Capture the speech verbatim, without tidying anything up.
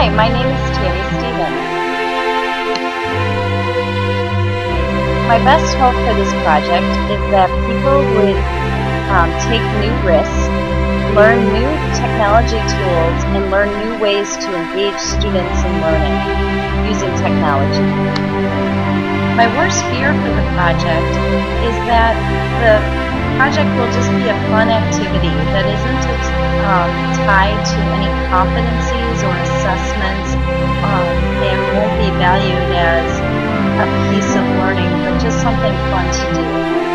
Hi, my name is Tammy Stevens. My best hope for this project is that people would um, take new risks, learn new technology tools, and learn new ways to engage students in learning using technology. My worst fear for the project is that the project will just be a fun activity that isn't um, tied to any competencies or assessments um, and won't be valued as a piece of learning, but just something fun to do.